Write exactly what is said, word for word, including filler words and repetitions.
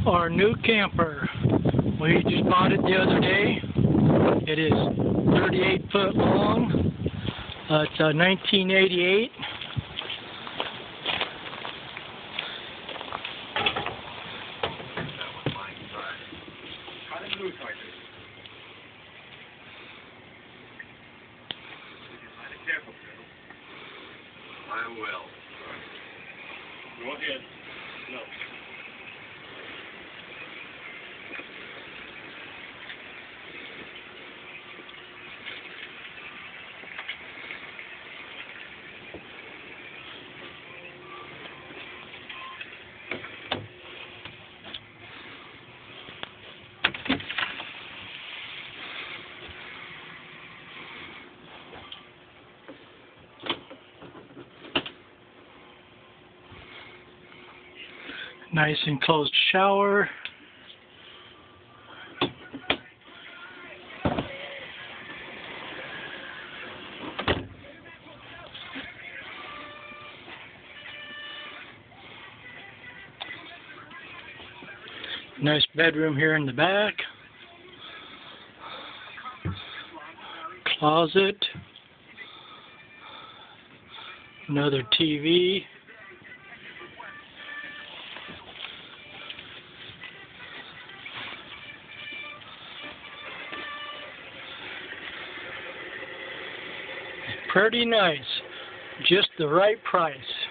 Our new camper. We just bought it the other day. It is thirty-eight foot long. Uh, it's a nineteen eighty-eight. I will. Go ahead. No. Nice enclosed shower. Nice bedroom here in the back. Closet. Another T V. Pretty nice. Just the right price.